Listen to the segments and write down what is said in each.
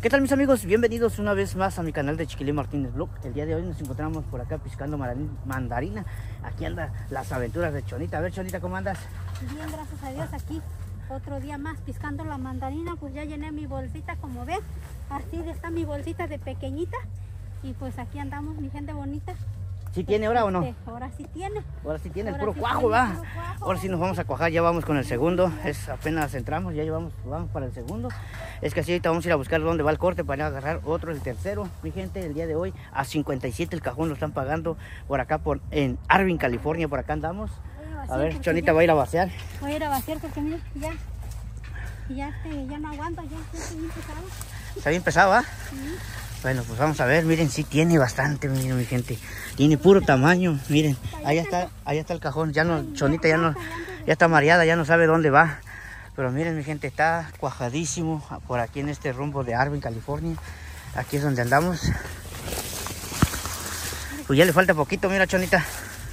¿Qué tal, mis amigos? Bienvenidos una vez más a mi canal de Chiquilín Martínez Vlog. El día de hoy nos encontramos por acá piscando mandarina. Aquí anda las aventuras de Chonita. A ver, Chonita, ¿cómo andas? Bien, gracias a Dios, aquí otro día más piscando la mandarina. Pues ya llené mi bolsita, como ven. Así está mi bolsita de pequeñita. Y pues aquí andamos, mi gente bonita. ¿Sí tiene ahora o no? Ahora sí tiene. Ahora sí tiene el Ahora puro sí cuajo, tiene va. el puro cuajo. Ahora sí nos vamos a cuajar, ya vamos con el segundo. Es apenas entramos, ya vamos para el segundo. Es que así ahorita vamos a ir a buscar dónde va el corte para agarrar otro, el tercero. Mi gente, el día de hoy a 57 el cajón lo están pagando por acá en Arvin, California. Por acá andamos. A ver, Chonita va a ir a vaciar. Voy a ir a vaciar porque mira, ya no aguanto, ya estoy bien pesado. Está bien pesado, ¿ah? Sí. Bueno, pues vamos a ver, miren, sí tiene bastante, miren, mi gente. Tiene puro tamaño, miren. Allá está el cajón. Ya no, Chonita ya está mareada, ya no sabe dónde va. Pero miren, mi gente, está cuajadísimo por aquí en este rumbo de Arvin, California. Aquí es donde andamos. Pues ya le falta poquito, mira, Chonita.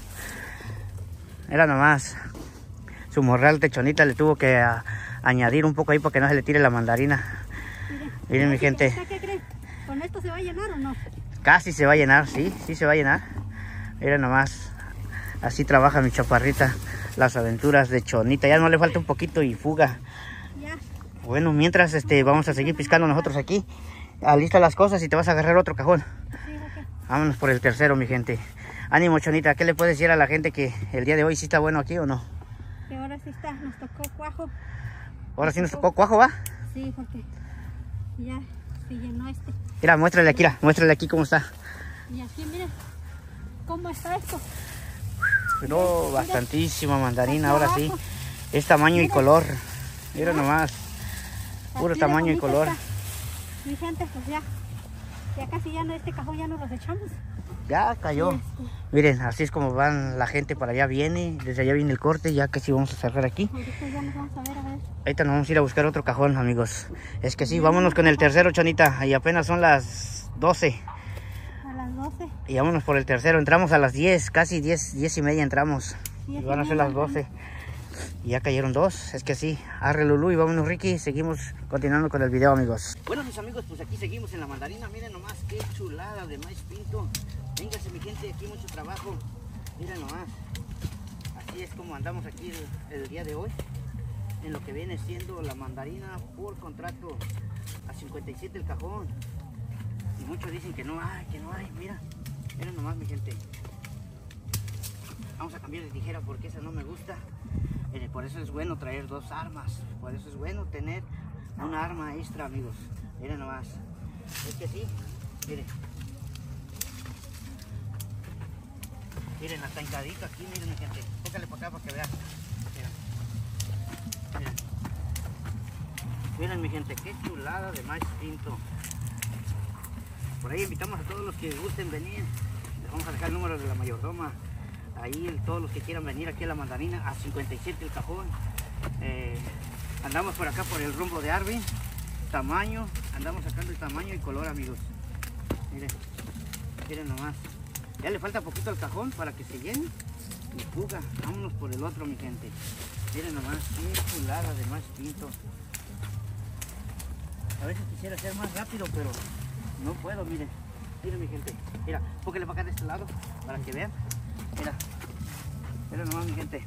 Era nomás. Su morral de Chonita le tuvo que añadir un poco ahí para que no se le tire la mandarina. Miren, mi gente. ¿Qué creen? ¿Con esto se va a llenar o no? Casi se va a llenar, sí se va a llenar. Mira nomás, así trabaja mi chaparrita, las aventuras de Chonita. Ya no le falta un poquito y fuga. Ya. Bueno, mientras vamos a seguir piscando nosotros aquí. Alista las cosas y te vas a agarrar otro cajón. Sí, ok. Vámonos por el tercero, mi gente. Ánimo, Chonita, ¿qué le puedes decir a la gente que el día de hoy sí está bueno aquí o no? Que ahora sí está, nos tocó cuajo. Ahora sí nos tocó cuajo, ¿va? Sí, porque ya se llenó este. Mira, muéstrale aquí cómo está. Y aquí miren cómo está esto. Pero bastantísima mandarina, Aquí ahora sí. abajo. Es tamaño y Mira. color. Mira nomás. Puro Así de tamaño y bonito color. está. Mi gente, pues ya casi ya no, este cajón ya no los echamos. Ya cayó. Sí, Miren, así es como van la gente para allá, desde allá viene el corte, ya casi vamos a cerrar aquí. Ahorita ya nos vamos a ver. Ahorita nos vamos a ir a buscar otro cajón, amigos. Es que sí, vámonos con el tercero, Chonita. Y apenas son las 12. A las 12. Y vámonos por el tercero. Entramos a las 10, casi 10 y media entramos. Y van a ser las 12. Y ya cayeron dos. Es que sí, arre Lulú y vámonos, Ricky. Seguimos continuando con el video, amigos. Bueno, mis amigos, pues aquí seguimos en la mandarina. Miren nomás qué chulada de maíz pinto. Véngase, mi gente, aquí mucho trabajo. Miren nomás. Así es como andamos aquí el día de hoy. En lo que viene siendo la mandarina por contrato a 57 el cajón. Y muchos dicen que no hay, mira. Miren nomás, mi gente. Vamos a cambiar de tijera porque esa no me gusta. Por eso es bueno traer dos armas. Por eso es bueno tener una arma extra, amigos. Miren nomás. Es que sí, miren. Miren, hasta hincadito aquí, miren, mi gente. Tócale para acá para que vean. Miren. Miren, mi gente, qué chulada de maíz pinto. Por ahí invitamos a todos los que gusten venir. Les vamos a dejar el número de la mayordoma. Ahí todos los que quieran venir aquí a la mandarina a 57 el cajón. Andamos por acá por el rumbo de Arvin. Tamaño, andamos sacando el tamaño y color, amigos. Miren nomás. Ya le falta poquito al cajón para que se llene y fuga. Vámonos por el otro, mi gente. Miren nomás, qué chulada de más pinto. A veces quisiera ser más rápido, pero no puedo, miren. Miren, mi gente. Mira, póngale para acá de este lado para que vean. Mira nomás, mi gente.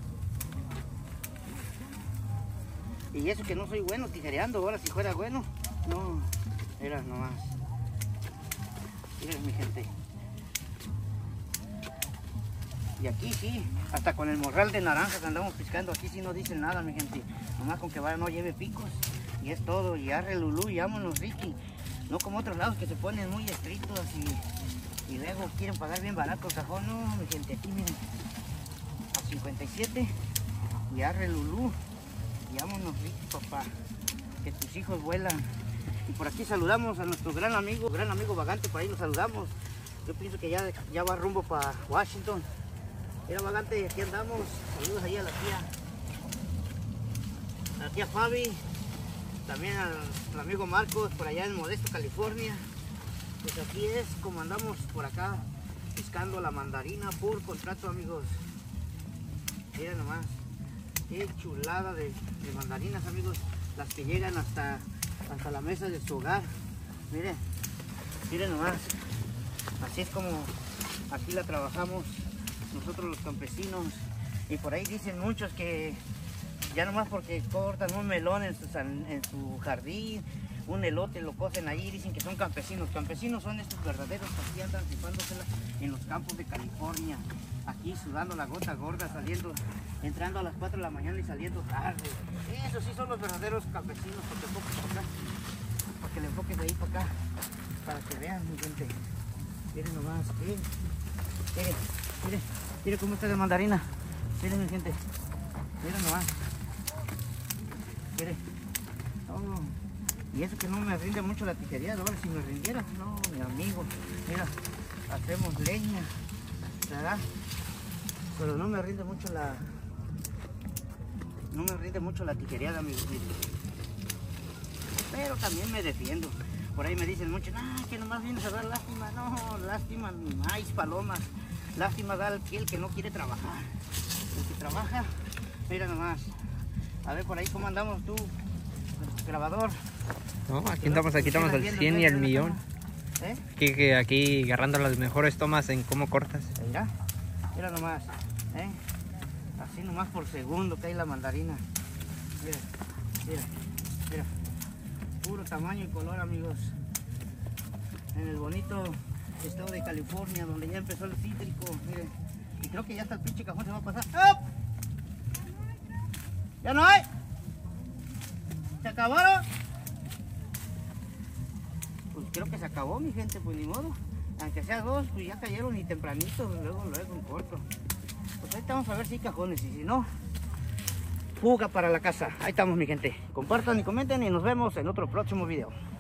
Y eso que no soy bueno tijereando, ahora si fuera bueno, no, mira nomás. Miren, mi gente. Y aquí sí, hasta con el morral de naranja que andamos piscando, aquí sí no dicen nada, mi gente. Nomás con que vaya no lleve picos. Y es todo, y arre Lulú y vámonos, Ricky. No como otros lados que se ponen muy estrictos y luego quieren pagar bien barato el cajón. No, mi gente, aquí miren, a 57 y arre Lulú y vámonos, Ricky, papá, que tus hijos vuelan. Y por aquí saludamos a nuestro gran amigo Vagante, por ahí lo saludamos. Yo pienso que ya va rumbo para Washington. Mira, Vagante, aquí andamos. Saludos ahí a la tía Fabi, también al amigo Marcos por allá en Modesto, California. Pues aquí es como andamos por acá piscando la mandarina por contrato, amigos. Miren nomás, qué chulada de mandarinas, amigos. Las que llegan hasta la mesa de su hogar. Miren, miren nomás. Así es como aquí la trabajamos nosotros los campesinos. Y por ahí dicen muchos que ya nomás porque cortan un melón en su jardín, un elote lo cocen ahí, dicen que son campesinos. Campesinos son estos verdaderos que aquí andan rifándosela en los campos de California. Aquí sudando la gota gorda, entrando a las 4 de la mañana y saliendo tarde. Esos sí son los verdaderos campesinos, porque enfoques por acá, porque le enfoques de ahí para acá, para que vean, mi gente. Miren nomás, miren, miren, miren, miren cómo está de mandarina. Miren, mi gente, miren nomás. Miren, oh. Y eso que no me rinde mucho la tijería, ahora si me rindiera, no, mi amigo, mira, hacemos leña, ¿verdad? Pero no me rinde mucho la tijería, amigos. Pero también me defiendo. Por ahí me dicen mucho, que nomás vienes a dar lástima. No, lástima, maíz, palomas. Lástima da aquel que no quiere trabajar. El que trabaja, mira nomás. A ver por ahí cómo andamos tú, grabador. No, aquí estamos al 100 y al millón. Aquí agarrando las mejores tomas en cómo cortas. Mira nomás, así nomás por segundo que hay la mandarina. Mira, mira, mira. Puro tamaño y color, amigos. En el bonito estado de California, donde ya empezó el cítrico. Miren, y creo que ya hasta el pinche cajón se va a pasar. ¡Oh! ¡Ya no hay! ¿Se acabaron? Pues creo que se acabó, mi gente, pues ni modo. Aunque sea 2, pues ya cayeron y tempranito, luego en corto. Pues ahí estamos a ver si hay cajones, y si no, fuga para la casa. Ahí estamos, mi gente. Compartan y comenten y nos vemos en otro próximo video.